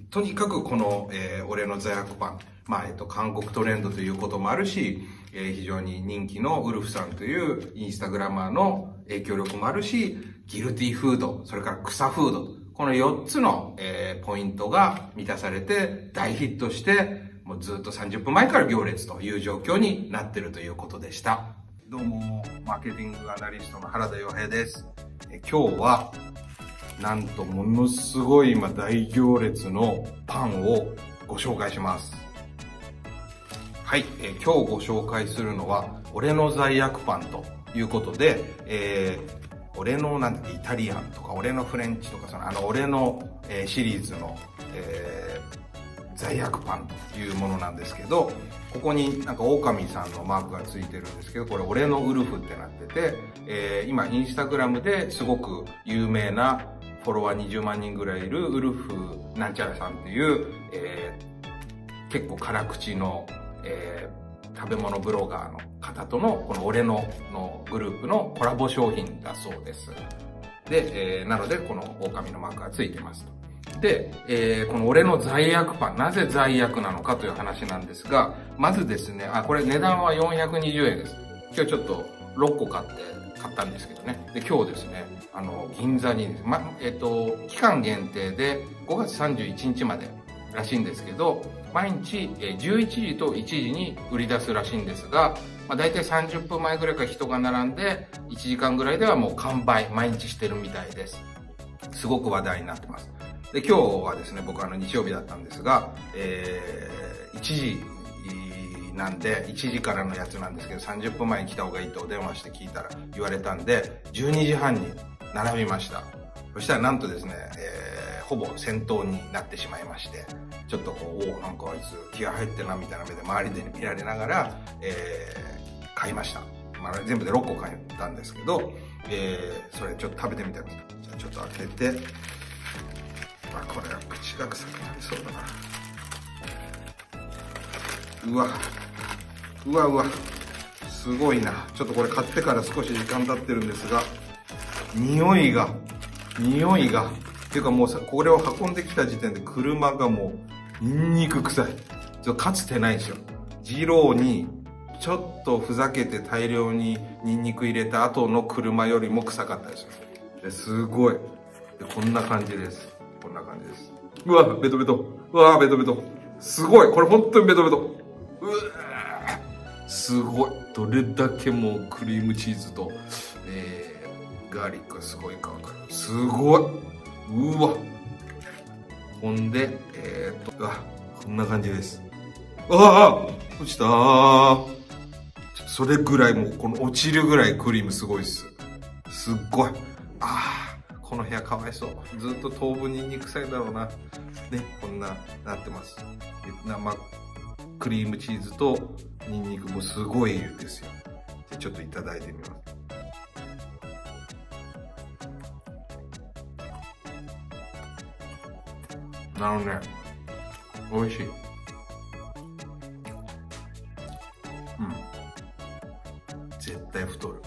とにかくこの、俺の罪悪パン、韓国トレンドということもあるし、非常に人気のウルフさんというインスタグラマーの影響力もあるし、ギルティフード、それから草フード、この4つの、ポイントが満たされて大ヒットして、もうずっと30分前から行列という状況になっているということでした。どうも、マーケティングアナリストの原田洋平です。今日は、なんとものすごい今大行列のパンをご紹介します。はい、今日ご紹介するのは、俺の罪悪パンということで、俺のイタリアンとか、俺のフレンチとか、俺の、シリーズの、罪悪パンというものなんですけど、ここに狼さんのマークがついてるんですけど、これ俺のウルフってなってて、今インスタグラムですごく有名なフォロワー20万人ぐらいいるウルフなんちゃらさんっていう、結構辛口の、食べ物ブロガーの方とのこの俺のグループのコラボ商品だそうです。で、なのでこの狼のマークがついてますと。で、この俺の罪悪パン、なぜ罪悪なのかという話なんですが、まずですね、これ値段は420円です。今日ちょっと6個買ったんですけどね。で、今日ですね、銀座にですね、期間限定で5月31日までらしいんですけど、毎日11時と1時に売り出すらしいんですが、だいたい30分前ぐらいから人が並んで、1時間ぐらいではもう完売、毎日してるみたいです。すごく話題になってます。で、今日はですね、僕日曜日だったんですが、1時なんで、1時からのやつなんですけど、30分前に来た方がいいとお電話して聞いたら言われたんで、12時半に並びました。そしたらなんとですね、ほぼ先頭になってしまいまして、ちょっとなんかあいつ気が入ってるなみたいな目で周りで見られながら、買いました。全部で6個買ったんですけど、それちょっと食べてみてください。じゃあちょっと開けて、これは口が臭くなりそうだな。うわ、すごいな。ちょっとこれ買ってから少し時間経ってるんですが、匂いが、っていうかもうこれを運んできた時点で車がもう、ニンニク臭い。かつてないでしょ。二郎に、ちょっとふざけて大量にニンニク入れた後の車よりも臭かったですよ。ですごい。こんな感じです。うわ、ベトベト。すごい。これ本当にベトベト。すごい。どれだけもうクリームチーズと、ガーリックがすごい乾く。すごい。うわ。ほんで、こんな感じです。落ちたー。それぐらいもう、この落ちるぐらいクリームすごいっす。すっごい。この部屋かわいそう。ずっと当分ニンニク臭いだろうな。ね、こんな、なってます。クリームチーズとニンニクもすごいですよ。ちょっといただいてみます。なるね。美味しい。絶対太る。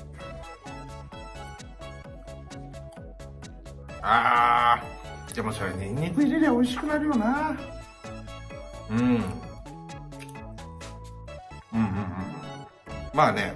でもそれニンニク入れりゃ美味しくなるよな。まあね、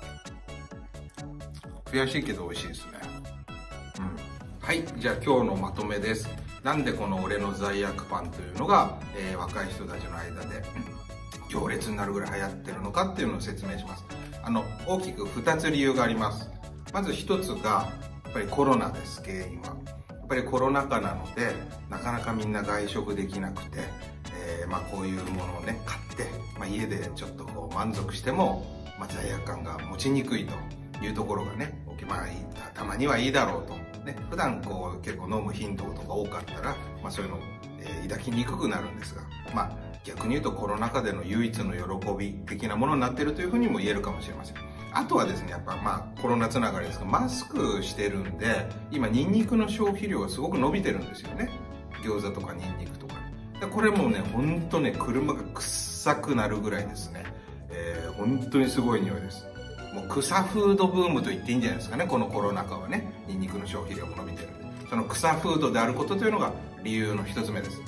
悔しいけど美味しいですね。はい、じゃあ今日のまとめです。なんでこの俺の罪悪パンというのが、若い人たちの間で行列になるぐらい流行ってるのかっていうのを説明します。大きく2つ理由があります。まず1つが、やっぱりコロナです、原因は。やっぱりコロナ禍なので、なかなかみんな外食できなくて、こういうものをね、買って、家でちょっと満足しても、罪悪感が持ちにくいというところがね、たまにはいいだろうと。ね、普段結構飲む頻度とか多かったら、そういうのを、抱きにくくなるんですが、逆に言うとコロナ禍での唯一の喜び的なものになっているというふうにも言えるかもしれません。あとはですね、やっぱコロナつながりですが、マスクしてるんで、今ニンニクの消費量がすごく伸びてるんですよね。餃子とかニンニクとか。これもね、ほんとね、車が臭くなるぐらいですね。本当にすごい匂いです。もう草フードブームと言っていいんじゃないですかね、このコロナ禍はね。ニンニクの消費量も伸びてるんで。その草フードであることというのが理由の一つ目です。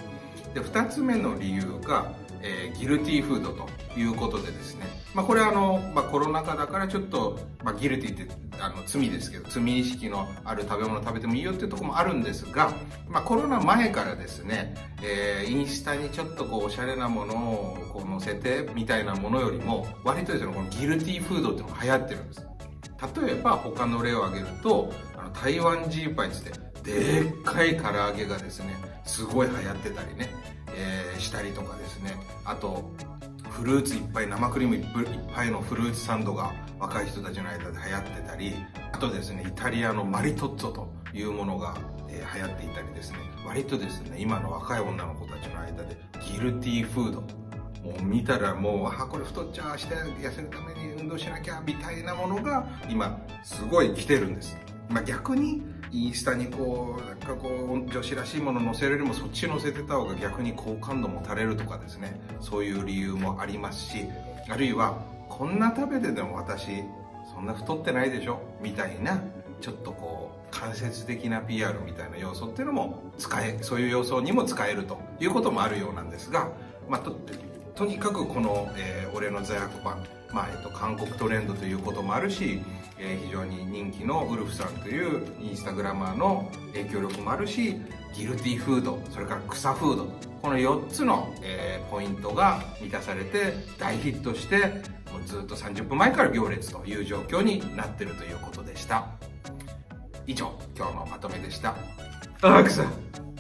で、2つ目の理由が、ギルティーフードということでですね、これはコロナ禍だからちょっと、ギルティーって罪ですけど、罪意識のある食べ物食べてもいいよっていうところもあるんですが、コロナ前からですね、インスタにちょっとおしゃれなものを載せてみたいなものよりも、割とですね、このギルティーフードっていうのが流行ってるんです。例えば他の例を挙げると、台湾ジーパイってでっかい唐揚げがですね、すごい流行ってたりね、したりとかですね、あとフルーツいっぱい、生クリームいっぱいのフルーツサンドが若い人たちの間で流行ってたり、あとですね、イタリアのマリトッツォというものが、流行っていたりですね、割とですね、今の若い女の子たちの間でギルティーフード、もう見たらもう、これ太っちゃう、明日痩せるために運動しなきゃみたいなものが今すごい来てるんです。逆にインスタに女子らしいもの載せるよりもそっち載せてた方が逆に好感度も垂れるとかですね、そういう理由もありますし、あるいはこんな食べてても私そんな太ってないでしょみたいな、ちょっと間接的な PR みたいな要素っていうのもそういう要素にも使えるということもあるようなんですが、とにかくこの、俺の罪悪パン、韓国トレンドということもあるし、非常に人気のウルフさんというインスタグラマーの影響力もあるし、ギルティーフード、それから草フード、この4つの、ポイントが満たされて大ヒットして、もうずっと30分前から行列という状況になっているということでした。以上、今日のまとめでした。草